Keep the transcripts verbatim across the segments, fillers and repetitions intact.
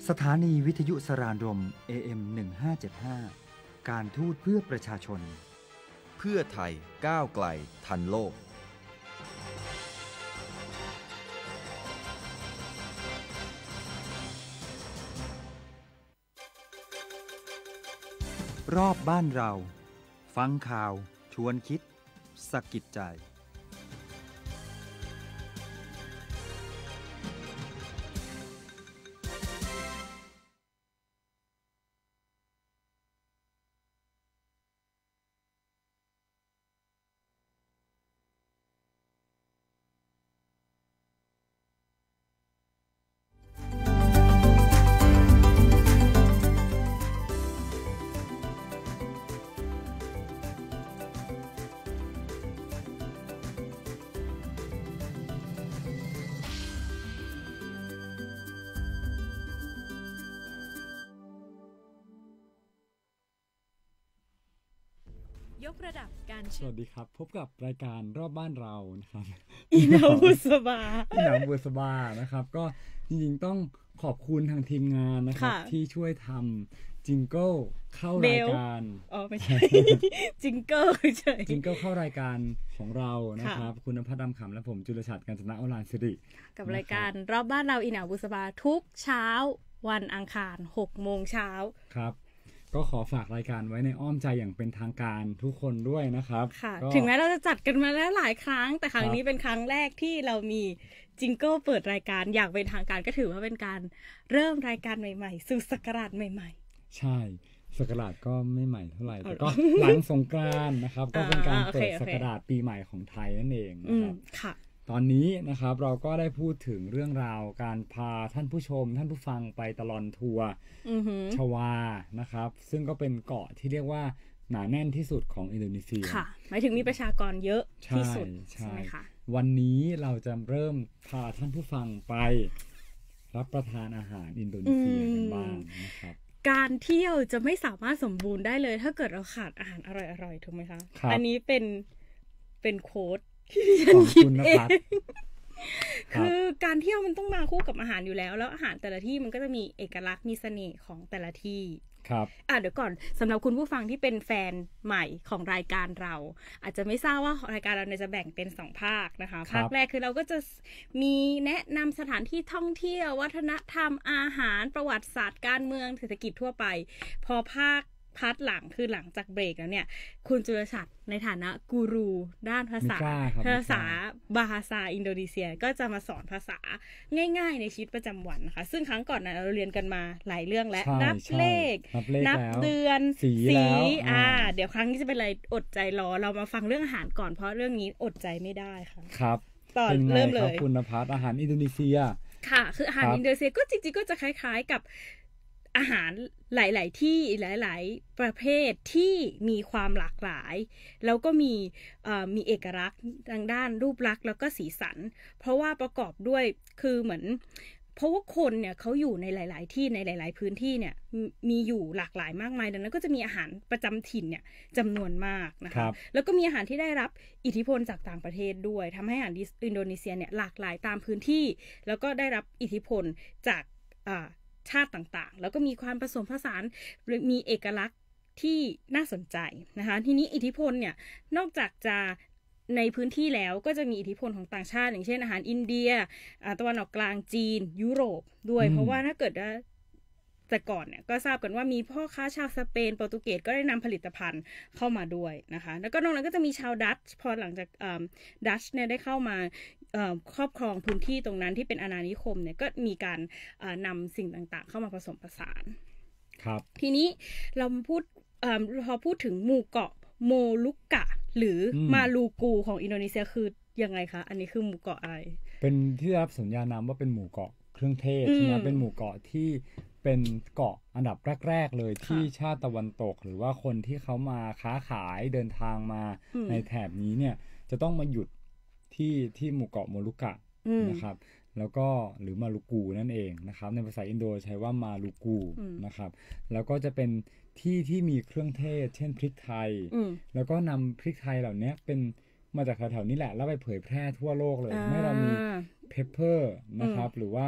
สถานีวิทยุสรานรม เอ เอ็ม หนึ่งห้าเจ็ดห้า การทูตเพื่อประชาชนเพื่อไทยก้าวไกลทันโลกรอบบ้านเราฟังข่าวชวนคิดสะกิดใจยกระดับการสวัสดีครับพบกับรายการรอบบ้านเรานะครับอีนาบุษบาอีนาบุษบานะครับก็จริงๆต้องขอบคุณทางทีมงานนะครับที่ช่วยทำจิงเกิลเข้ารายการอ๋อไม่ใช่จิงเกิลเฉยจิงเกิลเข้ารายการของเรานะครับคุณณภัทรดำขำและผมจุลฉัตร กาญจนะอรานสิริกับรายการรอบบ้านเราอีนาบุษบาทุกเช้าวันอังคาร หกโมงเช้าครับก็ขอฝากรายการไว้ในอ้อมใจอย่างเป็นทางการทุกคนด้วยนะครับถึงแม้เราจะจัดกันมาแล้วหลายครั้งแต่ครั้งนี้เป็นครั้งแรกที่เรามีจิงเกิลเปิดรายการอย่างเป็นทางการก็ถือว่าเป็นการเริ่มรายการใหม่ๆสู่ศักราชใหม่ๆใช่ศักราชก็ไม่ใหม่เท่าไหร่แต่ก็หลังสงกรานต์นะครับก็เป็นการเปิดศักราชปีใหม่ของไทยนั่นเองนะครับตอนนี้นะครับเราก็ได้พูดถึงเรื่องราวการพาท่านผู้ชมท่านผู้ฟังไปตลอดทัวร์ชวานะครับซึ่งก็เป็นเกาะที่เรียกว่าหนาแน่นที่สุดของอินโดนีเซียค่ะหมายถึงมีประชากรเยอะที่สุดใช่ไหมคะวันนี้เราจะเริ่มพาท่านผู้ฟังไปรับประทานอาหารอินโดนีเซียกันบ้างนะครับการเที่ยวจะไม่สามารถสมบูรณ์ได้เลยถ้าเกิดเราขาดอาหารอร่อยๆถูกไหมคะอันนี้เป็นเป็นโค้ดที่ฉันคิดเองคือการเที่ยวมันต้องมาคู่กับอาหารอยู่แล้วแล้วอาหารแต่ละที่มันก็จะมีเอกลักษณ์มีเสน่ห์ของแต่ละที่ครับอ่ะเดี๋ยวก่อนสำหรับคุณผู้ฟังที่เป็นแฟนใหม่ของรายการเราอาจจะไม่ทราบว่ารายการเราเนี่ยจะแบ่งเป็นสองภาคนะคะภาคแรกคือเราก็จะมีแนะนำสถานที่ท่องเที่ยววัฒนธรรมอาหารประวัติศาสตร์การเมืองเศรษฐกิจทั่วไปพอภาคพาร์ทหลังคือหลังจากเบรกแล้วเนี่ยคุณจุลฉัตรในฐานะกูรูด้านภาษาภาษาบาฮาซาอินโดนีเซียก็จะมาสอนภาษาง่ายๆในชีวิตประจำวันนะคะซึ่งครั้งก่อนนะเราเรียนกันมาหลายเรื่องแล้วนับเลขนับเดือนสีอ่าเดี๋ยวครั้งนี้จะเป็นอะไรอดใจรอเรามาฟังเรื่องอาหารก่อนเพราะเรื่องนี้อดใจไม่ได้ค่ะครับตอนเริ่มเลยคุณภาพอาหารอินโดนีเซียค่ะคืออาหารอินโดนีเซียก็จริงๆก็จะคล้ายๆกับอาหารหลายๆที่หลายๆประเภทที่มีความหลากหลายแล้วก็มีมีเอกลักษณ์ทางด้านรูปลักษณ์แล้วก็สีสันเพราะว่าประกอบด้วยคือเหมือนเพราะว่าคนเนี่ยเขาอยู่ในหลายๆที่ในหลายๆพื้นที่เนี่ยมีอยู่หลากหลายมากมายดังนั้นก็จะมีอาหารประจำถิ่นเนี่ยจำนวนมากนะคะแล้วก็มีอาหารที่ได้รับอิทธิพลจากต่างประเทศด้วยทำให้อาหารอินโดนีเซียเนี่ยหลากหลายตามพื้นที่แล้วก็ได้รับอิทธิพลจากชาติต่างๆแล้วก็มีความผสมผสานมีเอกลักษณ์ที่น่าสนใจนะคะทีนี้อิทธิพลเนี่ยนอกจากจะในพื้นที่แล้วก็จะมีอิทธิพลของต่างชาติอย่างเช่นอาหารอินเดียตะวันออกกลางจีนยุโรปด้วยเพราะว่าถ้าเกิดว่าแต่ก่อนเนี่ยก็ทราบกันว่ามีพ่อค้าชาวสเปนโปรตุเกสก็ได้นำผลิตภัณฑ์เข้ามาด้วยนะคะแล้วก็นอกนั้นก็จะมีชาวดัตช์พอหลังจากดัตช์เนี่ยได้เข้ามาครอบครองพื้นที่ตรงนั้นที่เป็นอาณานิคมเนี่ยก็มีการนำสิ่งต่างๆเข้ามาผสมผสานครับทีนี้เราพูดพอพูดถึงหมู่เกาะโมลุกะหรือมาลูกูของอินโดนีเซียคือยังไงคะอันนี้คือหมู่เกาะอะไรเป็นที่รับสัญญานามว่าเป็นหมู่เกาะเครื่องเทศใช่ไหมเป็นหมู่เกาะที่เป็นเกาะอันดับแรกๆเลยที่ชาติตะวันตกหรือว่าคนที่เขามาค้าขายเดินทางมาในแถบนี้เนี่ยจะต้องมาหยุดที่ที่หมู่เกาะโมลุกะนะครับแล้วก็หรือมาลูกูนั่นเองนะครับในภาษาอินโดใช้ว่ามาลูกูนะครับแล้วก็จะเป็นที่ที่มีเครื่องเทศเช่นพริกไทยแล้วก็นำพริกไทยเหล่านี้เป็นมาจากแถวๆนี้แหละแล้วไปเผยแพร่ทั่วโลกเลยให้เรามีเพปเปอร์นะครับหรือว่า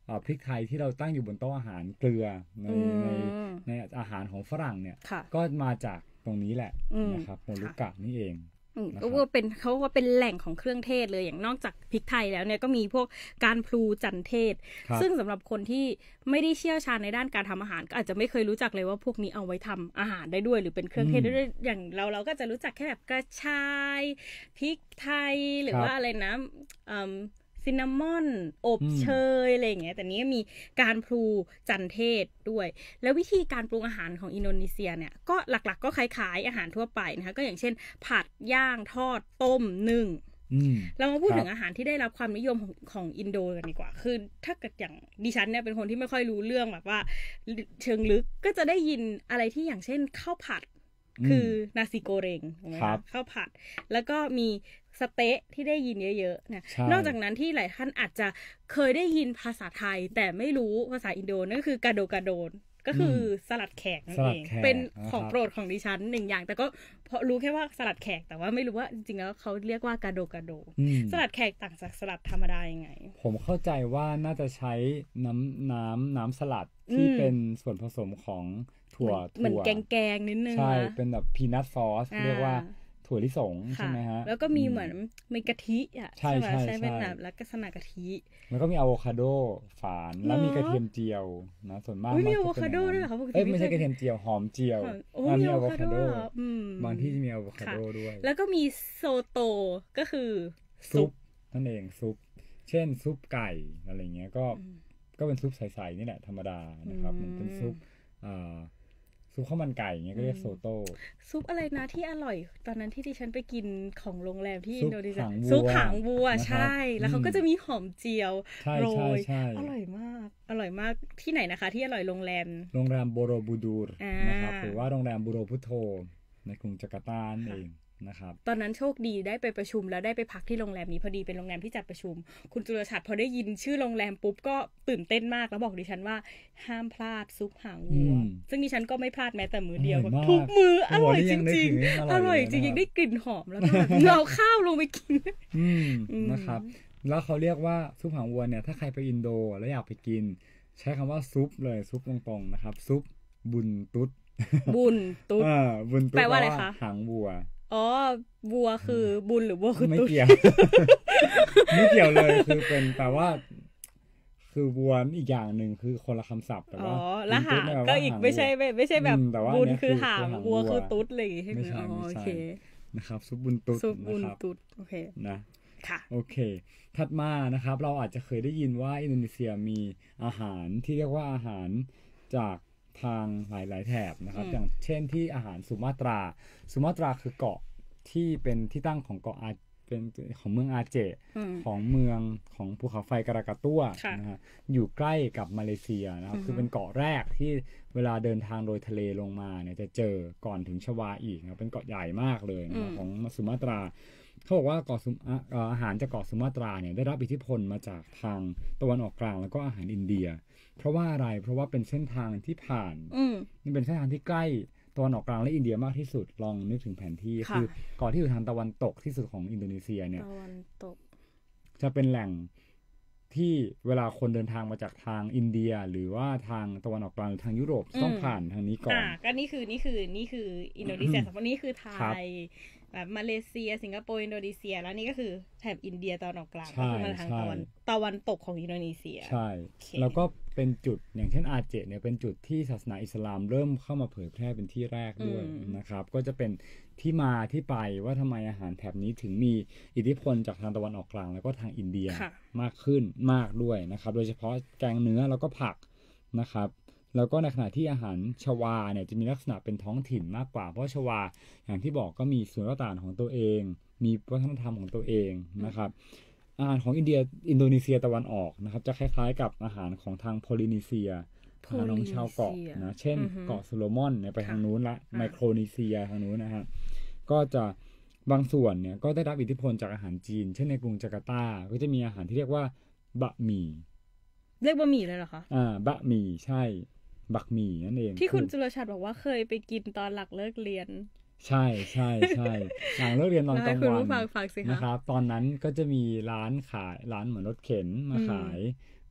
พริกไทยที่เราตั้งอยู่บนโต๊ะอาหารเกลือในในในอาหารของฝรั่งเนี่ยก็มาจากตรงนี้แหละนะครับโมรุกะนี่เองก็ว่าเป็นเขาว่าเป็นแหล่งของเครื่องเทศเลยอย่างนอกจากพริกไทยแล้วเนี่ยก็มีพวกการพลูจันเทศซึ่งสำหรับคนที่ไม่ได้เชี่ยวชาญในด้านการทำอาหารก็อาจจะไม่เคยรู้จักเลยว่าพวกนี้เอาไว้ทำอาหารได้ด้วยหรือเป็นเครื่องเทศได้ด้วยอย่างเราเราก็จะรู้จักแค่แบบกระชายพริกไทยหรือว่าอะไรนะซินนามอนอบเชยอะไรอย่างเงี้ยแต่นี้มีการพลูจันเทศด้วยแล้ววิธีการปรุงอาหารของอินโดนีเซียเนี่ยก็หลักๆก็คล้ายๆอาหารทั่วไปนะคะก็อย่างเช่นผัดย่างทอดต้มนึ่งเรามาพูดถึงอาหารที่ได้รับความนิยมของของอินโดกันดีกว่าคือถ้าเกิดอย่างดิฉันเนี่ยเป็นคนที่ไม่ค่อยรู้เรื่องแบบว่าเชิงลึกก็จะได้ยินอะไรที่อย่างเช่นข้าวผัดคือนาซิโกเรงถูกไหมคะข้าวผัดแล้วก็มีสเต๊ะที่ได้ยินเยอะๆเนี่ยนอกจากนั้นที่หลายท่านอาจจะเคยได้ยินภาษาไทยแต่ไม่รู้ภาษาอินโดนั่นก็คือกาโดกาโดนก็คือสลัดแขกนั่นเองเป็นของโปรดของดิฉันหนึ่งอย่างแต่ก็พอรู้แค่ว่าสลัดแขกแต่ว่าไม่รู้ว่าจริงๆแล้วเขาเรียกว่ากาโดกาโดสลัดแขกต่างจากสลัดธรรมดายังไงผมเข้าใจว่าน่าจะใช้น้ำน้ำน้ำสลัดที่เป็นส่วนผสมของถั่วเหมือนแกงๆนิดนึงใช่เป็นแบบพีนัทซอสเรียกว่าถั่วลิสงใช่ไหมฮะแล้วก็มีเหมือนมีกะทิอ่ะใช่ไหมใช่เป็นแบบลักษณะกะทิแล้วก็มีอะโวคาโดฝานแล้วมีกระเทียมเจียวนะส่วนมากมีอะโวคาโดด้วยเหรอคะเอ้ยไม่ใช่กระเทียมเจียวหอมเจียวมีอะโวคาโดบางที่มีอะโวคาโดด้วยแล้วก็มีโซโตก็คือซุปนั่นเองซุปเช่นซุปไก่อะไรเงี้ยก็ก็เป็นซุปใสๆนี่แหละธรรมดานะครับมันเป็นซุปอ่าซุปข้าวมันไก่เงี้ยก็เรียกโซโต้ซุปอะไรนะที่อร่อยตอนนั้นที่ดิฉันไปกินของโรงแรมที่อินโดนีเซียซุปหางวัวใช่แล้วเขาก็จะมีหอมเจียวโรยอร่อยมากอร่อยมากที่ไหนนะคะที่อร่อยโรงแรมโรงแรมโบโรบูดูรนะครับหรือว่าโรงแรมบูโรพุโทโธในกรุงจาการ์ตาเองนะครับตอนนั้นโชคดีได้ไปประชุมแล้วได้ไปพักที่โรงแรมนี้พอดีเป็นโรงแรมที่จัดประชุมคุณจุลฉัตรพอได้ยินชื่อโรงแรมปุ๊บก็ตื่นเต้นมากแล้วบอกดิฉันว่าห้ามพลาดซุปหางวัวซึ่งดิฉันก็ไม่พลาดแม้แต่มื้อเดียวทุกมื้ออร่อยจริงๆอร่อยจริงๆได้กลิ่นหอมแล้วก็เอาข้าวลงไปกินนะครับแล้วเขาเรียกว่าซุปหางวัวเนี่ยถ้าใครไปอินโดแล้วอยากไปกินใช้คำว่าซุปเลยซุปตรงๆนะครับซุปบุญตุ๊ดบุญตุ๊ดบุญตุ๊ดแปลว่าอะไรคะหางวัวอ๋อวัวคือบุญหรือวัวคือไม่เกี่ยวไม่เกี่ยวเลยคือเป็นแต่ว่าคือวัวอีกอย่างหนึ่งคือคนละคำศัพท์แต่ว่าอ๋อแล้วหางก็อีกไม่ใช่ไม่ใช่แบบบุญคือหางวัวคือตุ๊ดเลยใช่ไหมอ๋อโอเคนะครับซุปบุญตุ๊ดซุปบุญตุ๊ดโอเคนะค่ะโอเคถัดมานะครับเราอาจจะเคยได้ยินว่าอินโดนีเซียมีอาหารที่เรียกว่าอาหารจากทางหลายๆแถบนะครับอย่างเช่นที่อาหารสุมาตราสุมาตราคือเกาะที่เป็นที่ตั้งของเกาะอาเป็นของเมืองอาเจของเมืองของภูเขาไฟกรากาตั้วนะฮะอยู่ใกล้กับมาเลเซียนะครับคือเป็นเกาะแรกที่เวลาเดินทางโดยทะเลลงมาเนี่ยจะเจอก่อนถึงชวาอีกนะเป็นเกาะใหญ่มากเลยนะของสุมาตราเขาบอกว่าเกาะอาหารจากเกาะสุมาตราเนี่ยได้รับอิทธิพลมาจากทางตะวันออกกลางแล้วก็อาหารอินเดียเพราะว่าอะไรเพราะว่าเป็นเส้นทางที่ผ่านมันเป็นเส้นทางที่ใกล้ตะวันออกกลางและอินเดียมากที่สุดลองนึกถึงแผนที่คือเกาะที่อยู่ทางตะวันตกที่สุดของอินโดนีเซียเนี่ยตะวันตกจะเป็นแหล่งที่เวลาคนเดินทางมาจากทางอินเดียหรือว่าทางตะวันออกกลางหรือทางยุโรปต้องผ่านทางนี้ก่อนอ่าก็นี่คือนี่คือนี่คืออินโดนีเซียสองนี้คือไทยแบบมาเลเซียสิงคโปร์อินโดนีเซียแล้วนี่ก็คือแถบอินเดียตะวันออกกลางก็คือมาทางตะวันตะวันตกของอินโดนีเซียใช่แล้วก็เป็นจุดอย่างเช่นอาเจเนี่ยเป็นจุดที่ศาสนาอิสลามเริ่มเข้ามาเผยแพร่เป็นที่แรกด้วยนะครับก็จะเป็นที่มาที่ไปว่าทำไมอาหารแถบนี้ถึงมีอิทธิพลจากทางตะวันออกกลางแล้วก็ทางอินเดียมากขึ้นมากด้วยนะครับโดยเฉพาะแกงเนื้อแล้วก็ผักนะครับแล้วก็ในขณะที่อาหารชวาเนี่ยจะมีลักษณะเป็นท้องถิ่นมากกว่าเพราะชวาอย่างที่บอกก็มีส่วนต่างของตัวเองมีวัฒนธรรมของตัวเองนะครับอาหารของอินเดียอินโดนีเซียตะวันออกนะครับจะคล้ายๆกับอาหารของทางโพลินีเซียทางน้องชาวเกาะนะเช่นเกาะโซโลมอนเนี่ยไปทางนู้นละไมโครนีเซียทางนู้นนะฮะก็จะบางส่วนเนี่ยก็ได้รับอิทธิพลจากอาหารจีนเช่นในกรุงจาการ์ตาก็จะมีอาหารที่เรียกว่าบะหมี่เรียกบะหมี่เลยเหรอคะอ่าบะหมี่ใช่บักหมี่นั่นเองที่คุณจุลชัดบอกว่าเคยไปกินตอนหลังเลิกเรียนใช่ใช่ใช่หลังเลิกเรียนตอนกลางวันนะครับตอนนั้นก็จะมีร้านขายร้านเหมือนรถเข็นมาขาย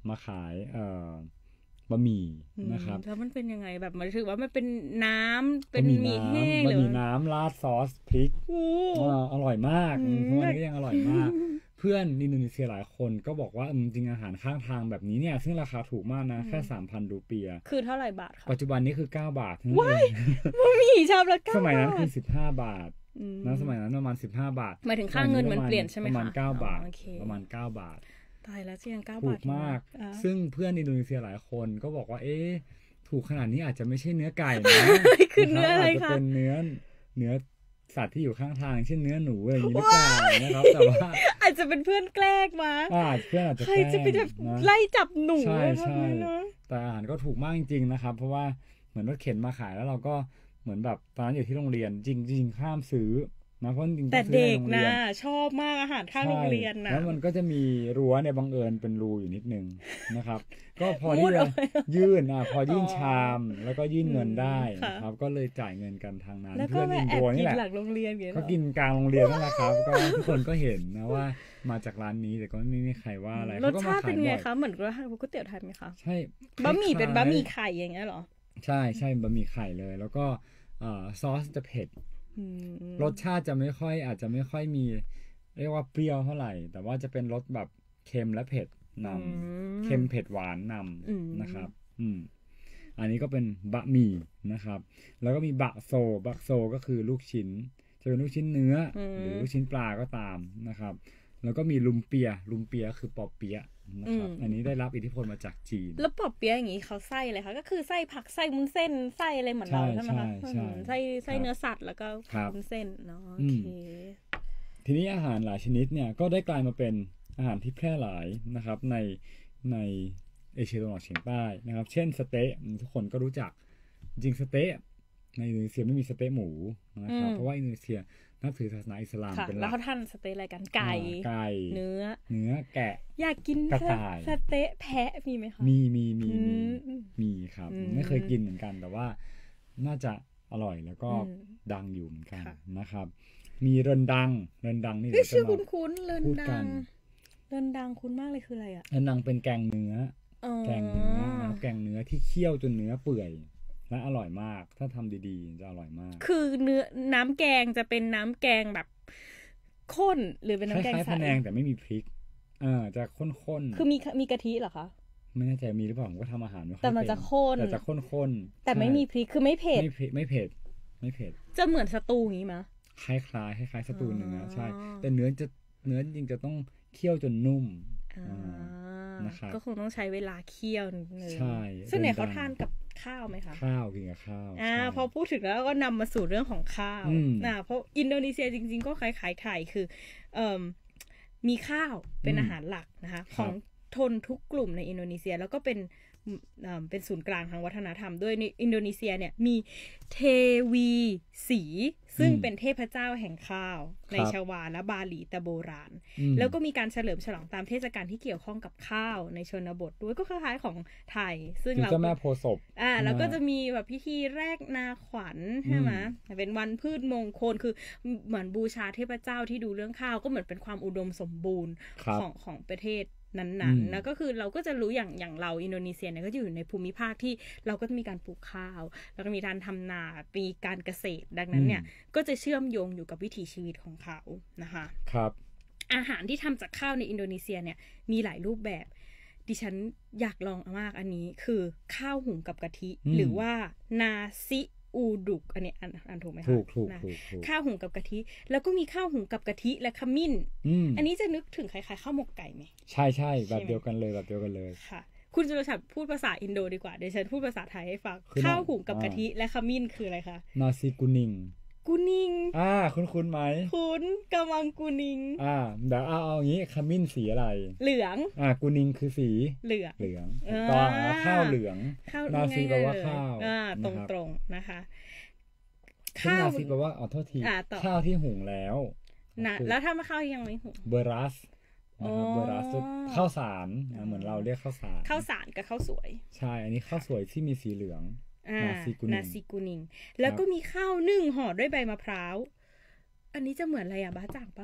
มาขายเอ่อบะหมี่นะครับแล้วมันเป็นยังไงแบบมันถือว่ามันเป็นน้ำเป็นหมี่แห้งหรือบะหมี่น้ำราดซอสพริกอร่อยมากทุกวันนี้ก็ยังอร่อยมากเพื่อนอินโดนีเซียหลายคนก็บอกว่าจริงๆอาหารข้างทางแบบนี้เนี่ยซึ่งราคาถูกมากนะแค่ สามพัน รูเปียคือเท่าไหร่บาทคะปัจจุบันนี้คือเก้าบาทว้ายบะหมี่ชามละเก้าบาทสมัยนั้นคือสิบห้าบาทนะสมัยนั้นประมาณสิบห้าบาทหมายถึงค่าเงินมันเปลี่ยนใช่ไหมคะประมาณเก้าบาทประมาณเก้าบาทตายแล้วเสียงเก้าบาทถูกมากซึ่งเพื่อนอินโดนีเซียหลายคนก็บอกว่าเอ๊ะถูกขนาดนี้อาจจะไม่ใช่เนื้อไก่นะคือเนื้ออะไรคะอาจจะเป็นเนื้อเนื้อสัตว์ที่อยู่ข้างทางเช่นเนื้อหนูอะไรอย่างนี้หรือเปล่านะครับแต่ว่าอาจจะเป็นเพื่อนแกล้งมาอาจเพื่อนอาจจะใครจะไปไล่จับหนูใช่ใช่แต่อาหารก็ถูกมากจริงๆนะครับเพราะว่าเหมือนรถเข็นมาขายแล้วเราก็เหมือนแบบตอนนั้นอยู่ที่โรงเรียนจริงๆข้ามซื้อนะเพราะจริงๆแต่เด็กนะชอบมากอาหารข้างโรงเรียนนะแล้วมันก็จะมีรั้วในบังเอิญเป็นรูอยู่นิดนึงนะครับก็พอที่จะยื่นอ่ะพอยื่นชามแล้วก็ยื่นเงินได้นะครับก็เลยจ่ายเงินกันทางนั้นเพื่อนอินโดนี่แหละก็กินกลางโรงเรียนนั่นแหละครับก็ทุกคนก็เห็นนะว่ามาจากร้านนี้แต่ก็ไม่มีใครว่าอะไรรสชาติเป็นไงคะเหมือนกับก๋วยเตี๋ยวไทยไหมคะใช่บะหมี่เป็นบะหมี่ไข่อย่างเงี้ยหรอใช่ใช่บะหมี่ไข่เลยแล้วก็ซอสจะเผ็ดรสชาติจะไม่ค่อยอาจจะไม่ค่อยมีเรียกว่าเปรี้ยวเท่าไหร่แต่ว่าจะเป็นรสแบบเค็มและเผ็ดนำเค็มเผ็ดหวานนำนะครับอืมอันนี้ก็เป็นบะหมี่นะครับแล้วก็มีบะโซบะโซก็คือลูกชิ้นจะเป็นลูกชิ้นเนื้อหรือลูกชิ้นปลาก็ตามนะครับแล้วก็มีลุมเปียลุมเปียคือปอเปี๊ยะนะครับอันนี้ได้รับอิทธิพลมาจากจีนแล้วปอเปี๊ยะอย่างนี้เขาไส้อะไรคะก็คือไส้ผักไส้วุ้นเส้นไส้อะไรเหมือนเราใช่ไหมคะไส้ไส้เนื้อสัตว์แล้วก็วุ้นเส้นเนาะโอเคทีนี้อาหารหลายชนิดเนี่ยก็ได้กลายมาเป็นอาหารที่แพร่หลายนะครับในในเอเชียตะวันออกเฉียงใต้นะครับเช่นสเต๊ะทุกคนก็รู้จักจริงสเต๊ะในอินโดนีเซียไม่มีสเต๊ะหมูนะครับเพราะว่าอินโดนีเซียนับถือศาสนาอิสลามเป็นหลักแล้วเขาทานสเต๊ะอะไรกันไก่ไก่เนื้อเนื้อแกะอยากกินกระต่ายสเต๊ะแพะมีไหมคะมีมีมีมีครับไม่เคยกินเหมือนกันแต่ว่าน่าจะอร่อยแล้วก็ดังอยู่เหมือนกันนะครับมีเรินดังเรินดังนี่เดี๋ยวจะมาคุ้นๆเรินดังเรินดังคุ้นมากเลยคืออะไรอ่ะเรินดังเป็นแกงเนื้อแกงเนื้อแกงเนื้อที่เคี่ยวจนเนื้อเปื่อยและอร่อยมากถ้าทำดีๆจะอร่อยมากคือเนื้อน้ำแกงจะเป็นน้ำแกงแบบข้นหรือเป็นน้ำแกงใสคล้ายๆพะแนงแต่ไม่มีพริกอ่าจะข้นๆคือมีมีกะทิเหรอคะไม่แน่ใจมีหรือเปล่าผมก็ทำอาหารไม่ค่อยแต่มันจะข้นแต่จะข้นๆแต่ไม่มีพริกคือไม่เผ็ดไม่เผ็ดไม่เผ็ดไม่เผ็ดจะเหมือนสตูอย่างนี้มั้ยคล้ายๆคล้ายๆสตูเนื้อใช่แต่เนื้อจะเนื้อจริงจะต้องเคี่ยวจนนุ่มนะครับก็คงต้องใช้เวลาเคี่ยวนึงใช่ส่วนใหญ่เขาทานกับข้าวไหมคะข้าวกินกับข้าวอ่าพอพูดถึงแล้วก็นำมาสู่เรื่องของข้าวอ่าเพราะอินโดนีเซียจริงๆก็คล้ายๆไทยคือเอ่อมีข้าวเป็นอาหารหลักนะคะของทนทุกกลุ่มในอินโดนีเซียแล้วก็เป็นเป็นศูนย์กลางทางวัฒนธรรมด้วยในอินโดนีเซียเนี่ยมีเทวีสีซึ่งเป็นเทพเจ้าแห่งข้าวในชวาและบาหลีแต่โบราณแล้วก็มีการเฉลิมฉลองตามเทศกาลที่เกี่ยวข้องกับข้าวในชนบทด้วยก็คล้ายๆของไทยซึ่งเราเจ้าแม่โพธิ์ศพอ่าแล้วก็จะมีแบบพิธีแรกนาขวัญใช่ไหมเป็นวันพืชมงคลคือเหมือนบูชาเทพเจ้าที่ดูเรื่องข้าวก็เหมือนเป็นความอุดมสมบูรณ์ของของประเทศนั้นๆนะก็คือเราก็จะรู้อย่างอย่างเราอินโดนีเซียเนี่ยก็จะอยู่ในภูมิภาคที่เราก็จะมีการปลูกข้าวแล้วก็มีการทำนามีการเกษตรดังนั้นเนี่ยก็จะเชื่อมโยงอยู่กับวิถีชีวิตของเขานะคะครับอาหารที่ทำจากข้าวในอินโดนีเซียเนี่ยมีหลายรูปแบบดิฉันอยากลองมากอันนี้คือข้าวหุงกับกะทิหรือว่านาซิอูดุกอันนี้อ่านอ่านถูกไหมคะถูกถูกถูกข้าวหุงกับกะทิแล้วก็มีข้าวหุงกับกะทิและขมิ้นอ, อันนี้จะนึกถึงคล้ายๆข้าวหมกไก่ไหมใช่ใช่แบบเดียวกันเลยแบบเดียวกันเลยค่ะคุณจุลชัดพูดภาษาอินโดดีกว่าเดี๋ยวฉันพูดภาษาไทยให้ฟังข้าวหุงกับกะทิและขมิ้นคืออะไรคะนาซิกุนิงกูนิงอ่าคุณคุณไหมคุณกำลังกูนิงอ่าเดี๋ยวเอาเอาอย่างนี้ขมิ้นสีอะไรเหลืองอ่ากูนิงคือสีเหลืองเหลืองก็ข้าวเหลืองนาซีแปลว่าข้าวอ่าตรงตรงนะคะข้าวนาซีแปลว่าอ๋อโทษทีข้าวที่หุงแล้วนะแล้วถ้าข้าวยังไม่หุงเบรัสนะครับเบรัสข้าวสารเหมือนเราเรียกข้าวสารข้าวสารกับข้าวสวยใช่อันนี้ข้าวสวยที่มีสีเหลืองนาซิกุนิงนาซิกุนิงแล้วก็มีข้าวนึ่งห่อด้วยใบมะพร้าวอันนี้จะเหมือนอะไรอ่ะบ้าจ่างปะ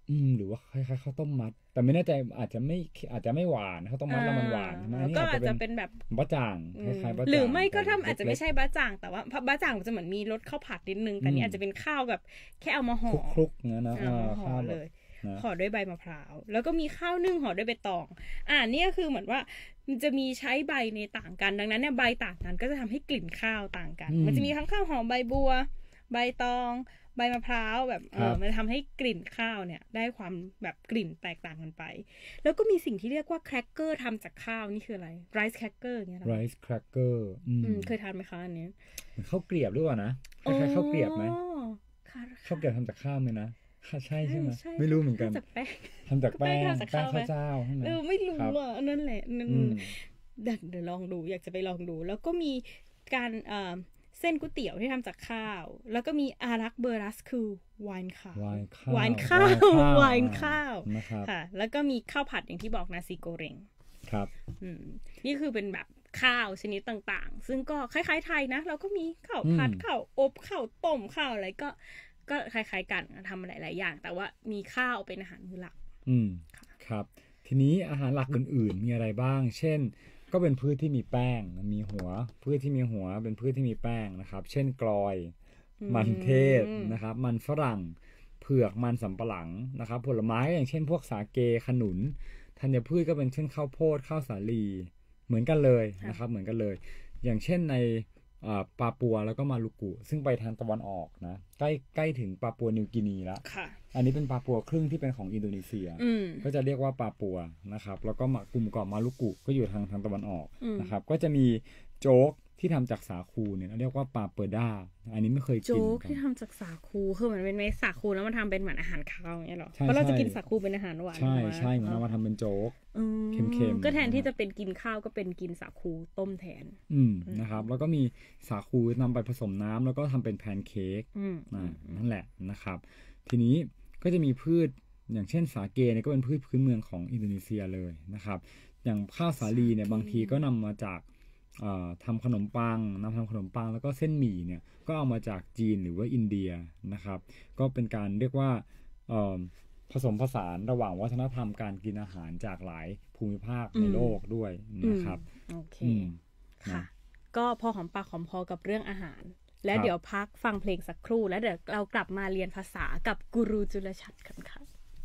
อืมหรือว่าคล้ายๆข้าวต้มมัดแต่ไม่แน่ใจอาจจะไม่อาจจะไม่หวานข้าวต้มมัดแล้วมันหวานใช่ไหมอันนี้ก็อาจอาจจะจะเป็เป็น นแบบบะจ่างคล้ายๆบะจ่างหรือไม่ก็ถ้าอาจจะเล็ไม่กใช่บะจ่างแต่ว่าบะจ่างมันจะเหมือนมีรสข้าวผัดนิดนึงแต่อืมนี่อาจจะเป็นข้าวแบบแค่เอามาห่อๆคลุกๆเงี้ยนะเอาเออมาห่อข้าวแบเลบยนะห่อด้วยใบมะพร้าวแล้วก็มีข้าวนึ่งห่อด้วยใบตองอ่านี่ก็คือเหมือนว่ามันจะมีใช้ใบในต่างกันดังนั้นเนี่ยใบต่างกันก็จะทำให้กลิ่นข้าวต่างกันอืมมันจะมีทั้งข้าวหอมใบบัวใบตองใบมะพร้าวแบบเอครัอบ มันทำให้กลิ่นข้าวเนี่ยได้ความแบบกลิ่นแตกต่างกันไป แล้วก็มีสิ่งที่เรียกว่าแครกเกอร์ทำจากข้าวนี่คืออะไรไรซ์แครกเกอร์อย่างเงี้ยเหรอไรซ์แครกเกอร์อืมอืมเคยทานไหมคะอันนี้เหมือนข้าวเกลียบหรือเปล่านะคล้ายๆข้าวเกลียบไหมอ๋อค่ะข้าวเกลียบทำจากข้าวไหมนะค่ะใช่ใช่ไหมใช่ไม่รู้เหมือนกันทำจากแป้งทำจากแป้งแป้งทำจากแป้งข้าวไหมข้าวเจ้าใช่ไหมเออไม่รู้ครับอ่ะอันนั่นแหละนั่นอืมเดี๋ยวเดี๋ยวลองดูอยากจะไปลองดู แล้วก็มีการเอ่อเส้นก๋วยเตี๋ยวที่ทำจากข้าว แล้วก็มีอารักเบอรัสคือไวน์ขาวไวน์ข้าวไวน์ข้าวไวน์ข้าวนะครับค่ะ แล้วก็มีข้าวผัดอย่างที่บอกนาซีโกเร็งครับอืมนี่คือเป็นแบบข้าวชนิดต่างๆ ซึ่งก็คล้ายๆไทยนะเราก็มีข้าวผัดอืมข้าวอบข้าวต้มข้าวอะไรก็ก็คล้ายๆกันทำหลายๆอย่าง แต่ว่ามีข้าวเป็นอาหารมื้อหลักอืมค่ะครับ ทีนี้อาหารหลักอื่นๆมีอะไรบ้าง เช่น ก็เป็นพืชที่มีแป้งมีหัวพืชที่มีหัวเป็นพืชที่มีแป้งนะครับ เช่นกลอย มันเทศนะครับ มันฝรั่งเผือกมันสำปะหลังนะครับ ผลไม้อย่างเช่น พวกสาเกขนุนธัญพืชก็เป็นเช่นข้าวโพดข้าวสาลีเหมือนกันเลยนะครับ เหมือนกันเลย อย่างเช่นในอ่าปาปัวแล้วก็มาลูกุซึ่งไปทางตะวันออกนะใกล้ใกล้ถึงปาปัวนิวกินีแล้วค่ะอันนี้เป็นปาปัวครึ่งที่เป็นของอินโดนีเซียอืมก็จะเรียกว่าปาปัวนะครับ แล้วก็กลุ่มเกาะมาลุกุก็อยู่ทางทางตะวันออกอืมนะครับ ก็จะมีโจ๊กที่ทำจากสาคูเนี่ยเรียกว่าปาเปอร์ด้าอันนี้ไม่เคยกินโจ๊กกันที่ทำจากสาคูคือเหมือนเป็นเม็ดสาคูแล้วมันทำเป็นเหมือนอาหารคาวอย่างเงี้ยหรอใช่เพราะเราจะใช่กินสาคูเป็นอาหารหวานใช่ถูกไหมใช่เหมือนเอามาทำเป็นโจ๊กอืมเค็มๆก็แทนที่จะเป็นกินข้าวก็เป็นกินสาคูต้มแทนอืมนะครับ แล้วก็มีสาคูนำไปผสมน้ำแล้วก็ทำเป็นแพนเค้กอืมอ่านั่นแหละนะครับ ทีนี้ก็จะมีพืชอย่างเช่นสาเกเนี่ยก็เป็นพืชพื้นเมืองของอินโดนีเซียเลยนะครับ อย่างข้าวสาลีเนี่ยบางทีก็นำมาจากเอ่อทำขนมปังนำทำขนมปังแล้วก็เส้นหมี่เนี่ยก็เอามาจากจีนหรือว่าอินเดียนะครับ ก็เป็นการเรียกว่าเอ่อผสมผสานระหว่างวัฒนธรรมการกินอาหารจากหลายภูมิภาคในโลกด้วยนะครับโอเคอืมค่ะนะก็พอหอมปากหอมคอกับเรื่องอาหาร และครับเดี๋ยวพักฟังเพลงสักครู่ แล้วเดี๋ยวเรากลับมาเรียนภาษากับกูรูจุลชัดกันค่ะ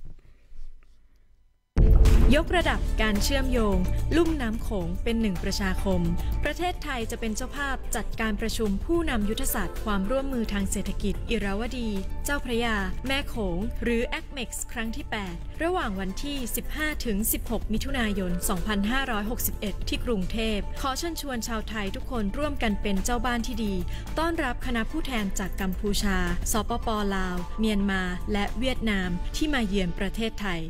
ยกระดับการเชื่อมโยงลุ่มน้ำโขงเป็นหนึ่งประชาคมประเทศไทยจะเป็นเจ้าภาพจัดการประชุมผู้นำยุทธศาสตร์ความร่วมมือทางเศรษฐกิจอิราวดี เจ้าพระยา แม่โขงหรือ เอ ซี เอ็ม อี ซี ครั้งที่ แปด ระหว่างวันที่ สิบห้าถึงสิบหก มิถุนายน สองพันห้าร้อยหกสิบเอ็ด ที่กรุงเทพขอเชิญชวนชาวไทยทุกคนร่วมกันเป็นเจ้าบ้านที่ดีต้อนรับคณะผู้แทนจากกัมพูชา สปป.ลาว เมียนมา และเวียดนามที่มาเยือนประเทศไทย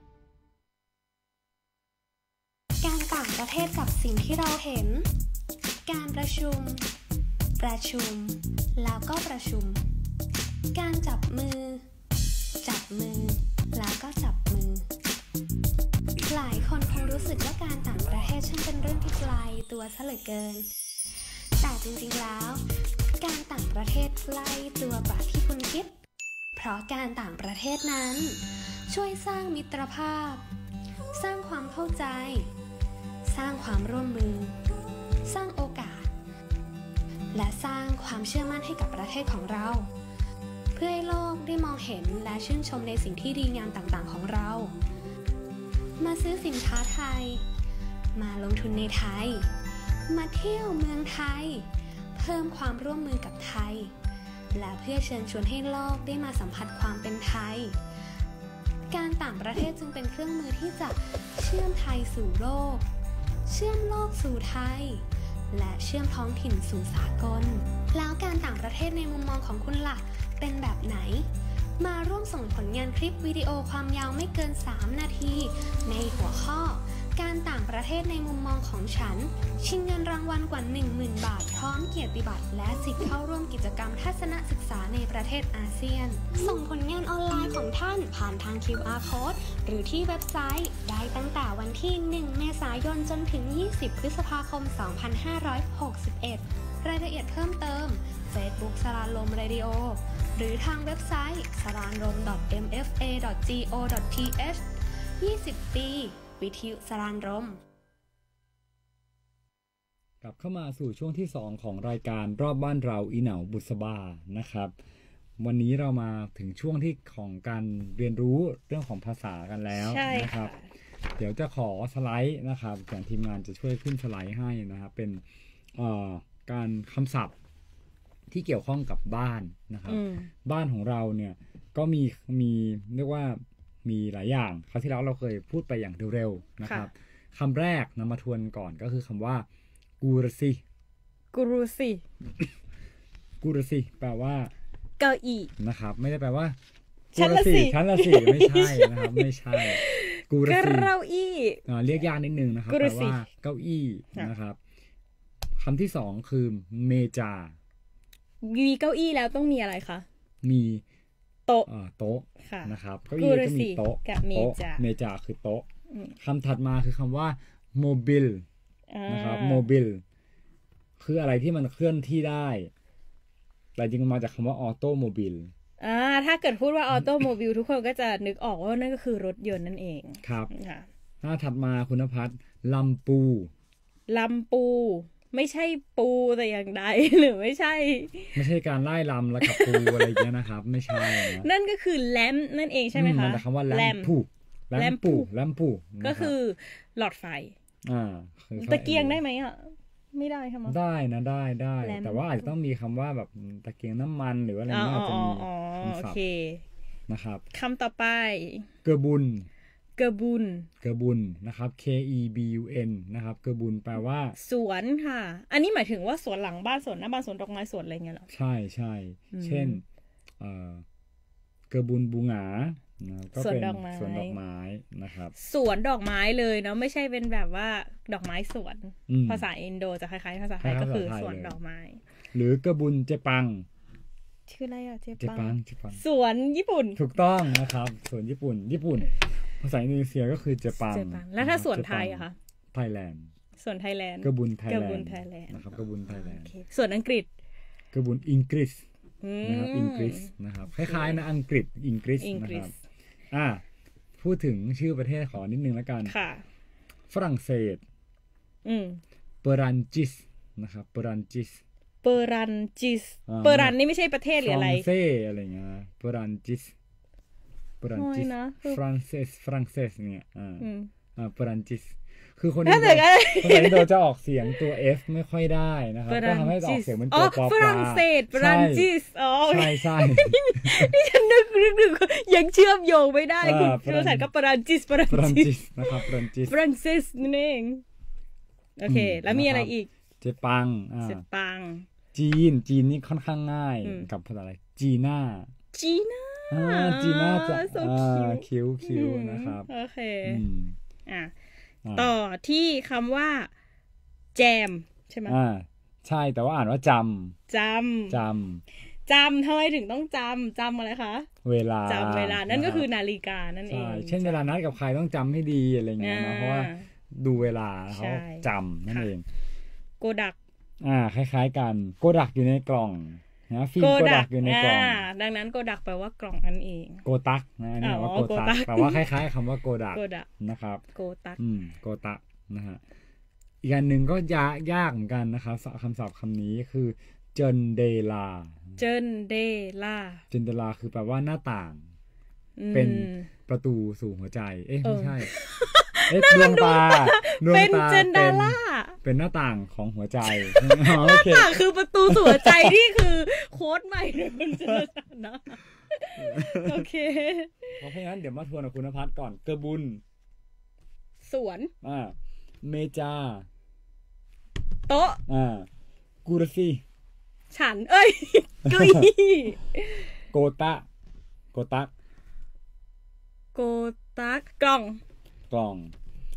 การต่างประเทศกับสิ่งที่เราเห็น การประชุม ประชุม แล้วก็ประชุม การจับมือ จับมือ แล้วก็จับมือ หลายคนคงรู้สึกว่าการต่างประเทศช่างเป็นเรื่องที่ไกลตัวซะเหลือเกิน แต่จริงๆแล้ว การต่างประเทศใกล้ตัวกว่าที่คุณคิด เพราะการต่างประเทศนั้น ช่วยสร้างมิตรภาพ สร้างความเข้าใจสร้างความร่วมมือ สร้างโอกาส และสร้างความเชื่อมั่นให้กับประเทศของเรา เพื่อให้โลกได้มองเห็นและชื่นชมในสิ่งที่ดีงามต่างๆของเรา มาซื้อสินค้าไทย มาลงทุนในไทย มาเที่ยวเมืองไทย เพิ่มความร่วมมือกับไทย และเพื่อเชิญชวนให้โลกได้มาสัมผัสความเป็นไทย การต่างประเทศจึงเป็นเครื่องมือที่จะเชื่อมไทยสู่โลกเชื่อมโลกสู่ไทยและเชื่อมท้องถิ่นสู่สากลแล้วการต่างประเทศในมุมมองของคุณล่ะเป็นแบบไหนมาร่วมส่งผลงานคลิปวิดีโอความยาวไม่เกินสามนาทีในหัวข้อการต่างประเทศในมุมมองของฉันชิงเงินรางวัลกว่า หนึ่งหมื่น บาทพร้อมเกียรติบัตรและสิทธิ์เข้าร่วมกิจกรรมทัศนศึกษาในประเทศอาเซียนส่งผลงานออนไลน์ของท่านผ่านทาง คิว อาร์ Code หรือที่เว็บไซต์ได้ตั้งแต่วันที่ หนึ่ง เมษายนจนถึง ยี่สิบ พฤษภาคม สองพันห้าร้อยหกสิบเอ็ด รายละเอียดเพิ่มเติม Facebook สรานรม Radio หรือทางเว็บไซต์ สรานรม ดอท เอ็ม เอฟ เอ ดอท จี โอ ดอท ที เอช ยี่สิบ ปีวิทยุสรานรมกลับเข้ามาสู่ช่วงที่สองของรายการรอบบ้านเราอีเหนาบุษบานะครับวันนี้เรามาถึงช่วงที่ของการเรียนรู้เรื่องของภาษากันแล้วนะครับเดี๋ยวจะขอสไลด์นะครับอย่างทีมงานจะช่วยขึ้นสไลด์ให้นะครับเป็นเอ่อการคำศัพท์ที่เกี่ยวข้องกับบ้านนะครับบ้านของเราเนี่ยก็มีมีเรียกว่ามีหลายอย่างคราวที่แล้วเราเคยพูดไปอย่างเร็วๆนะครับคำแรกนำมาทวนก่อนก็คือคำว่ากูรซีกูรูซีกูรซีแปลว่าเก้าอี้นะครับไม่ได้แปลว่าชั้นละสี่ชั้นละสี่ไม่ใช่นะครับไม่ใช่กูรซีเก้าอี้เรียกยากนิดนึงนะครับแปลว่าเก้าอี้นะครับคำที่สองคือเมจามีเก้าอี้แล้วต้องมีอะไรคะมีโต๊ะโต๊ะนะครับเก้าอี้ก็มีโต๊ะกับเมจาเมจาคือโต๊ะคำถัดมาคือคำว่าโมบิลนะครับโมบิลคืออะไรที่มันเคลื่อนที่ได้แต่จริงมันมาจากคำว่าออโตโมบิลอ่าถ้าเกิดพูดว่าออโตโมบิลทุกคนก็จะนึกออกว่านั่นก็คือรถยนต์นั่นเองครับหน้าถัดมาคุณพัฒน์ลำปูลำปูไม่ใช่ปูแต่อย่างใดหรือไม่ใช่ไม่ใช่การไล่ลำแล้วกับปูอะไรอย่างเงี้ยนะครับไม่ใช่นะนั่นก็คือแลมนั่นเองใช่ไหมคะมันแต่คำว่าแลมปูแลมปูแลมปูก็คือหลอดไฟอ่าตะเกียงได้ไหมอ่ะไม่ได้ค่ะมั้งได้นะได้ได้แต่ว่าอาจจะต้องมีคำว่าแบบตะเกียงน้ำมันหรืออะไรเงี้ยอาจจะมีคำศัพท์นะครับคำต่อไปเกอบุนเกอบุนเกอบุนนะครับ K E B U N นะครับเกอบุนแปลว่าสวนค่ะอันนี้หมายถึงว่าสวนหลังบ้านสวนหน้าบ้านสวนดอกไม้สวนอะไรเงี้ยหรอใช่ใช่เช่นเอ่อเกอบุนบูหงาก็เป็นสวนดอกไม้นะครับสวนดอกไม้เลยเนาะไม่ใช่เป็นแบบว่าดอกไม้สวนภาษาอินโดจะคล้ายๆภาษาไทยก็คือสวนดอกไม้หรือกระบุนเจปังชื่ออะไรอ่ะเจปังสวนญี่ปุ่นถูกต้องนะครับสวนญี่ปุ่นญี่ปุ่นภาษาอินโดนีเซียก็คือเจปังแล้วถ้าสวนไทยอะคะไทยแลนด์สวนไทยแลนด์กระบุนไทยแลนด์นะครับกระบุนไทยแลนด์สวนอังกฤษกระบุนอังกฤษนะครับอังกฤษนะครับคล้ายๆนะอังกฤษอังกฤษนะครับอ่าพูดถึงชื่อประเทศขอนิดนึงแล้วกันค่ะฝรั่งเศสอืมเปรันจิสนะครับเปรันจิสเปรันจิสเปรันนี่ไม่ใช่ประเทศหรืออะไรฝรั่งเศสอะไรเงี้ยเปรันจิสเปรันจิสฝรั่งเศสฝรั่งเศสเนี่ยอ่าอ่าเปรันจิสคือคนนี้คนนี้เราจะออกเสียงตัว F ไม่ค่อยได้นะครับก็ทำให้ออกเสียงมันตัวปอปลาฝรั่งเศสฝรั่งจิสอ๋อใช่ใช่นี่ฉันนึกนึกนึกยังเชื่อมโยงไม่ได้คุณภาษากับฝรั่งจิสฝรั่งจิสนะครับฝรั่งจิสฝรั่งเศสนั่นเองโอเคแล้วมีอะไรอีกเจปังเจปังจีนจีนนี่ค่อนข้างง่ายกับภาษาอะไรจีน่าจีน่าอ่าจีน่าจะอ่าคิ้วคิ้วนะครับโอเคอ่ะต่อที่คำว่าแจมใช่ไหมอ่าใช่แต่ว่าอ่านว่าจำจำจำจำทำไมถึงต้องจำจำอะไรคะเวลาจำเวลานั่นก็คือนาฬิกานั่นเองเช่นเวลานัดกับใครต้องจำให้ดีอะไรเงี้ยนะเพราะว่าดูเวลาเขาจำนั่นเองโกดักอ่าคล้ายๆกันโกดักอยู่ในกล่องนะฟิล์มโกดักอยู่ในกล่องดังนั้นโกดักแปลว่ากล่องนั่นเองโกตักนะนี่ว่าโกตักแปลว่าคล้ายๆคำว่าโกดักนะครับโกตักอืมโกตักนะฮะอีกอันหนึ่งก็ยากยากเหมือนกันนะครับคำศัพท์คำนี้คือเจนเดลาเจนเดลาเจนเดลาคือแปลว่าหน้าต่างเป็นประตูสู่หัวใจเอ๊ะไม่ใช่เอ๊ะดวงตาดวงตาเป็นเป็นหน้าต่างของหัวใจหน้าต่างคือประตูสู่หัวใจนี่คือโค้ดใหม่เลยคุณเจนนะโอเคเพราะงั้นเดี๋ยวมาทวนกับคุณพัฒน์ก่อนเกอบุนสวนอ่าเมจาโต๊ะอ่ากูรซีฉันเอ้ยเก้าอี้โกตะโกตักโกตักกล่องกล่อง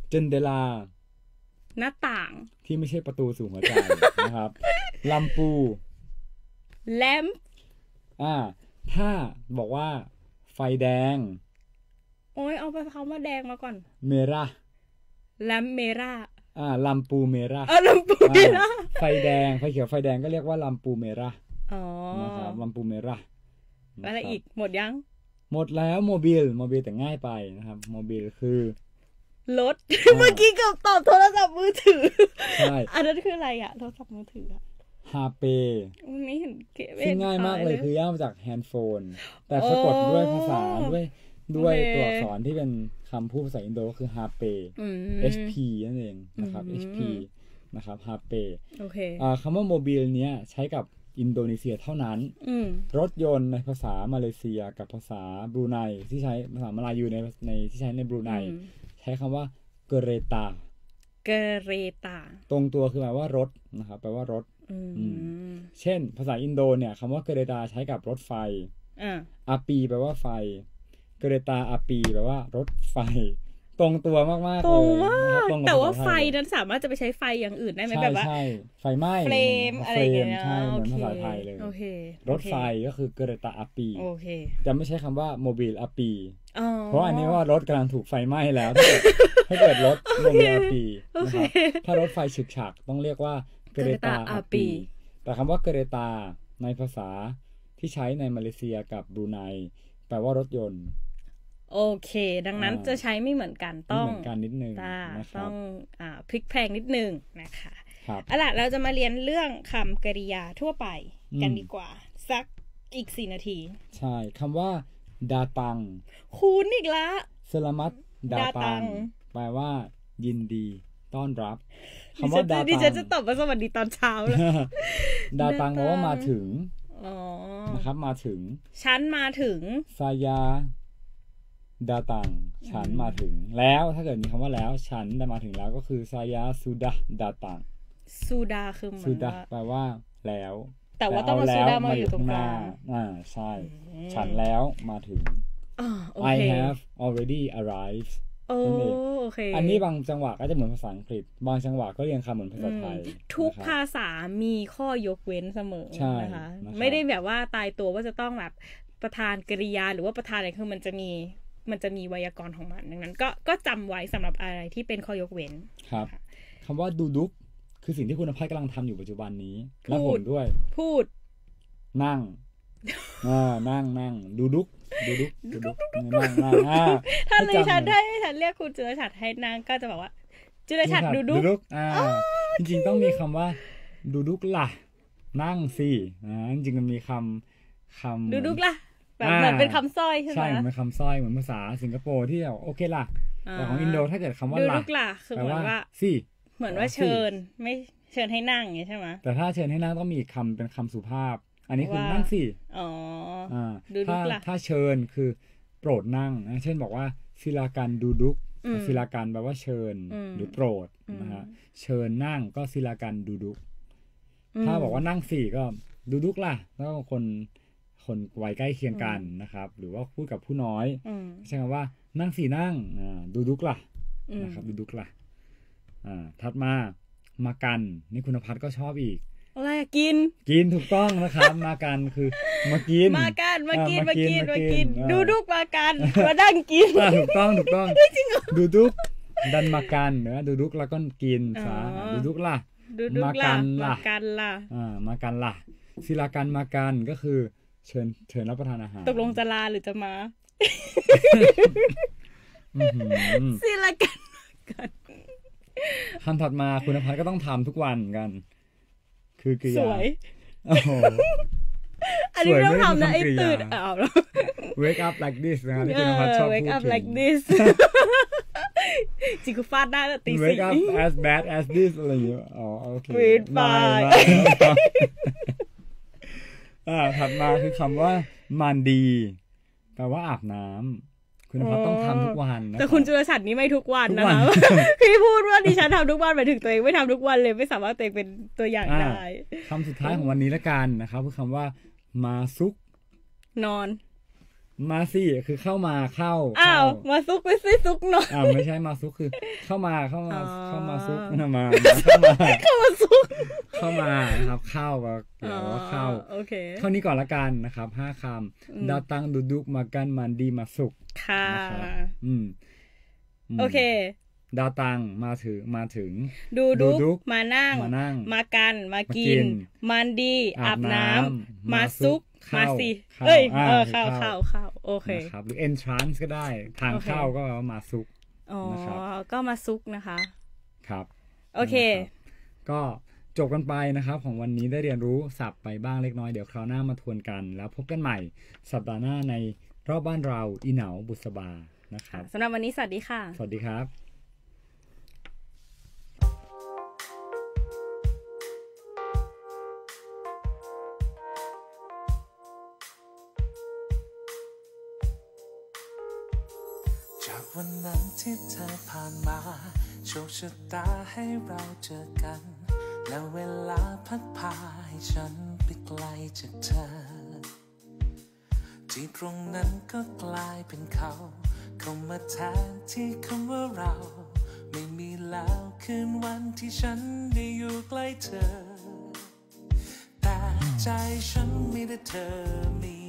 เจนเดลาหน้าต่างที่ไม่ใช่ประตูสู่หัวใจ นะครับลัมปูแลมอ่าถ้าบอกว่าไฟแดงโอ้ยเอาไปเขามาแดงมาก่อนเมราแลมเมราอ่าลัมปูเมราเออลัมปูเมราไฟแดงไฟเขียวไฟแดงก็เรียกว่าลัมปูเมราอ๋อนะครับลัมปูเมราอะไรอีกหมดยังหมดแล้วโมบิลโมบิลแต่ง่ายไปนะครับโมบิลคือรถเมื่อกี้กับตอบโทรศัพท์มือถือใช่อันนั้นคืออะไรอะโทรศัพท์มือถืออะฮาเปไม่เห็นเก๋ซึ่งง่ายมากเลยคือย่อมาจากแฮนด์โฟนแต่สะกดด้วยภาษาด้วยด้วยตัวอักษรที่เป็นคำพูดภาษาอินโดก็คือฮาเป เอช พี นั่นเองนะครับ เอช พี นะครับฮาเปโอเคคำว่าโมบิลเนี้ยใช้กับอินโดนีเซียเท่านั้นรถยนต์ในภาษามาเลเซียกับภาษาบรูไนที่ใช้ภาษามาลายูในในที่ใช้ในบรูไนใช้คำว่าเกเรตาเกเรตาตรงตัวคือแปลว่ารถนะครับแปลว่ารถเช่นภาษาอินโดเนี่ยคำว่าเกเรตาใช้กับรถไฟอาปีแปลว่าไฟเกเรตาอาปีแปลว่ารถไฟตรงตัวมากๆเลยแต่ว่าไฟนั้นสามารถจะไปใช้ไฟอย่างอื่นได้ไหมแบบว่าใช่ไฟไหม้เฟรมอะไรอย่างเงี้ยใช่เหมือนภาษาไทยเลยรถไฟก็คือเกเรตาอาปีจะไม่ใช้คำว่าโมบิลอาปีเพราะอันนี้ว่ารถกำลังถูกไฟไหม้แล้วถ้าเกิดรถโมบิลอาปีนะครับถ้ารถไฟฉึกฉักต้องเรียกว่าเกเรตาอาปีแต่คำว่าเกเรตาในภาษาที่ใช้ในมาเลเซียกับบรูไนแปลว่ารถยนต์โอเคดังนั้นจะใช้ไม่เหมือนกันต้องเหมือนกันนิดนึงนะครับต้องอ่าพลิกแพลงนิดนึงนะคะครับเอาล่ะเราจะมาเรียนเรื่องคำกริยาทั่วไปกันดีกว่าสักอีกสี่นาทีใช่คำว่าดาตังคุณอีกละสลามัตดาตังแปลว่ายินดีต้อนรับคำว่าดาตังดิฉันจะตอบว่าสวัสดีตอนเช้าแล้วดาตังแปลว่ามาถึงนะครับมาถึงฉันมาถึงซายาดาตังฉันมาถึงแล้วถ้าเกิดมีคำว่าแล้วฉันได้มาถึงแล้วก็คือซายาซูดาดาตังซูดาคือมันซูดาแปลว่าแล้วแต่ว่าต้องเอาซูดามาอยู่ตรงกลางอ่าใช่ฉันแล้วมาถึง I have already arrived โอเคอันนี้บางจังหวะก็จะเหมือนภาษาอังกฤษบางจังหวะก็เรียงคำเหมือนภาษาไทยทุกภาษามีข้อยกเว้นเสมอนะคะไม่ได้แบบว่าตายตัวว่าจะต้องแบบประธานกริยาหรือว่าประธานอะไรคือมันจะมีมันจะมีไวยากรณ์ของมันดังนั้นก็ก็จำไว้สำหรับอะไรที่เป็นข้อยกเว้นครับคำว่าดูดุกคือสิ่งที่คุณอภัยกำลังทำอยู่ปัจจุบันนี้และผมด้วยพูดนั่งอ่านั่งนั่งดูดุกดูดุกดูดุกนั่งนั่งอ่าถ้าดิฉันให้ฉันเรียกคุณจุลฉัตรให้นั่งก็จะบอกว่าจุลฉัตรดูดุกอ่าจริงๆต้องมีคำว่าดูดุกล่ะนั่งสิอ่าจริงๆมันมีคำคำดูดุกล่ะแบบเหมือนเป็นคำสร้อยใช่ไหมใช่เหมือนคำสร้อยเหมือนภาษาสิงคโปร์ที่แบบโอเคล่ะแต่ของอินโดถ้าเกิดคำว่าล่ะดูดุกล่ะคือเหมือนว่าสิเหมือนว่าเชิญไม่เชิญให้นั่งอย่างนี้ใช่ไหมแต่ถ้าเชิญให้นั่งต้องมีคำเป็นคำสุภาพอันนี้คือนั่งสิอ๋ออ่าถ้าถ้าเชิญคือโปรดนั่งเช่นบอกว่าศิลาการดูดุกศิลาการแปลว่าเชิญหรือโปรดนะฮะเชิญนั่งก็ศิลาการดูดุกถ้าบอกว่านั่งสิก็ดูดุกล่ะแล้วคนคนวัยใกล้เคียงกันนะครับหรือว่าพูดกับผู้น้อยใช่คำว่านั่งสินั่งดูดุกล่ะนะครับดูดุกล่ะอ่าถัดมามากันนี่คุณภัทรก็ชอบอีกอะไรกินกินถูกต้องนะครับมากันคือมากินมากันมากินมากินมากินดูดุกมากันมาดังกินถูกต้องถูกต้องดูดุกดันมากันเนอะดูดุกแล้วก็กินซะดูดุกล่ะมากันล่ะมากันล่ะอ่ามากันล่ะศิลากันมากันก็คือเชิญเชิญรับประทานอาหารตกลงจะลาหรือจะมาศิลากันมากันคำถัดมาคุณภัทรก็ต้องทำทุกวันกันคือกริยาสวยโอ้โหอันนี้ต้องทำนะไอ้ตื่นเอาแล้ว wake up like this นะที่คุณภัทรชอบพูดถึง wake up like this จริงกูฟาดได้แล้วตีสี่ wake up as bad as this อะไรอย่างเงี้ยอ๋อโอเคไม่อ่าถัดมาคือคำว่ามันดีแปลว่าอาบน้ำคุณภัทรต้องทำทุกวันนะแต่คุณจุลฉัตรนี่ไม่ทุกวันนะคะพี่พูดว่าดิฉันทำทุกวันหมายถึงตัวเองไม่ทำทุกวันเลยไม่สามารถตัวเองเป็นตัวอย่างได้คำสุดท้ายของวันนี้ละกันนะครับคือคำว่ามาซุกนอนมาสิคือเข้ามาเข้าอ้าวมาซุกไปซิซุกหน่อยอ่าไม่ใช่มาซุกคือเข้ามาเข้ามาเข้ามาซุกนะมาเข้ามาเข้ามาซุกเข้ามานะครับเข้าก็แปลว่าเข้าโอเคเท่านี้ก่อนละกันนะครับห้าคำดาตังดุดุกมากันมันดีมาสุกค่ะอืมโอเคดาตังมาถึงมาถึงดูดุกมานั่งมากันมากินมันดีอาบน้ำมาซุกมาสิเอ้ยเออเข้าเข้าเข้าโอเคครับหรือ entrance ก็ได้ทางเข้าก็มาซุกอ๋อก็มาซุกนะคะครับโอเคก็จบกันไปนะครับของวันนี้ได้เรียนรู้ศัพท์ไปบ้างเล็กน้อยเดี๋ยวคราวหน้ามาทวนกันแล้วพบกันใหม่สัปดาห์หน้าในรอบบ้านเราอีเหนาบุษบานะครับสำหรับวันนี้สวัสดีค่ะสวัสดีครับจากวันนั้นที่เธอผ่านมาโชคชะตาให้เราเจอกันแล้วเวลาพัดพาให้ฉันไปไกลจากเธอที่ตรงนั้นก็กลายเป็นเขาเข้ามาแทนที่คำว่าเราไม่มีแล้วคืนวันที่ฉันได้อยู่ใกล้เธอแต่ใจฉันมีแต่เธอมี